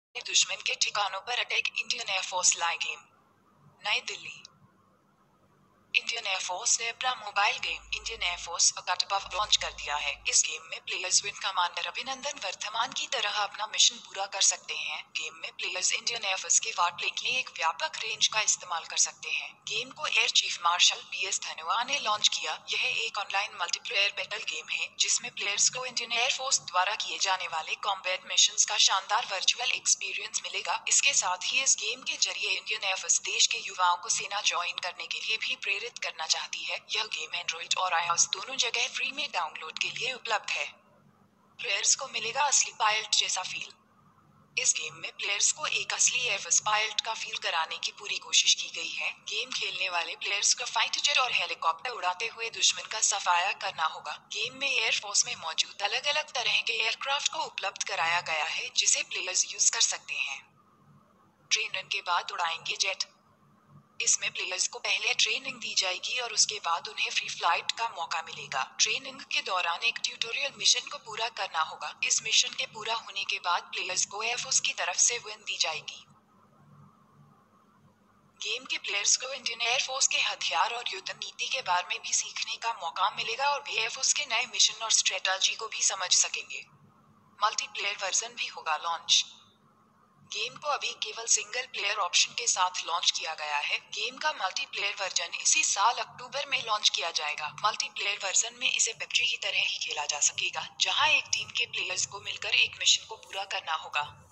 दुश्मन के ठिकानों पर अटैक, इंडियन एयरफोर्स लाए game. New Delhi. Indian air force ने अपना मोबाइल गेम इंडियन एयरफोर्स अकाटपफ लॉन्च कर दिया है। इस गेम में players wing commander Abhinandan Varthaman की तरह अपना मिशन पूरा कर सकते हैं। गेम में प्लेयर्स इंडियन एयरफोर्स के वार्ड के एक व्यापक रेंज का इस्तेमाल कर सकते हैं। गेम को air chief marshal BS Dhanoa ने लॉन्च किया। यह एक ऑनलाइन मल्टीप्लेयर बैटल गेम है जिसमें प्लेयर्स को इंडियन एयरफोर्स द्वारा किए जाने वाले कॉम्बैट मिशंस का शानदार वर्चुअल एक्सपीरियंस मिलेगा। इसके साथ ही इस गेम के जरिए इंडियन एयरफोर्स देश के युवाओं को सेना ज्वाइन करने के लिए भी प्रेरित करना चाहती है। यह गेम एंड्रॉइड और iOS दोनों जगह फ्री में डाउनलोड के लिए उपलब्ध है। प्लेयर्स को मिलेगा असली पायलट जैसा फील। इस गेम में प्लेयर्स को एक असली एयरफोर्स पायलट का फील कराने की पूरी कोशिश की गई है। गेम खेलने वाले प्लेयर्स को फाइटर जेट और हेलीकॉप्टर उड़ाते हुए दुश्मन का सफाया करना होगा। गेम में एयरफोर्स में मौजूद अलग अलग तरह के एयरक्राफ्ट को उपलब्ध कराया गया है जिसे प्लेयर्स यूज कर सकते हैं। ट्रेन रन के बाद उड़ाएंगे जेट। इसमें प्लेयर्स को पहले ट्रेनिंग दी जाएगी और उसके बाद उन्हें फ्री फ्लाइट का मौका मिलेगा। ट्रेनिंग के दौरान एक ट्यूटोरियल मिशन को पूरा करना होगा। इस मिशन के पूरा होने के बाद प्लेयर्स को एयरफोर्स की तरफ से विन दी जाएगी। गेम के प्लेयर्स को इंडियन एयरफोर्स के हथियार और युद्ध नीति के बारे में भी सीखने का मौका मिलेगा और वे एयरफोर्स के नए मिशन और स्ट्रेटजी को भी समझ सकेंगे। मल्टीप्लेयर वर्जन भी होगा लॉन्च। गेम को अभी केवल सिंगल प्लेयर ऑप्शन के साथ लॉन्च किया गया है। गेम का मल्टीप्लेयर वर्जन इसी साल अक्टूबर में लॉन्च किया जाएगा। मल्टीप्लेयर वर्जन में इसे PUBG की तरह ही खेला जा सकेगा, जहां एक टीम के प्लेयर्स को मिलकर एक मिशन को पूरा करना होगा।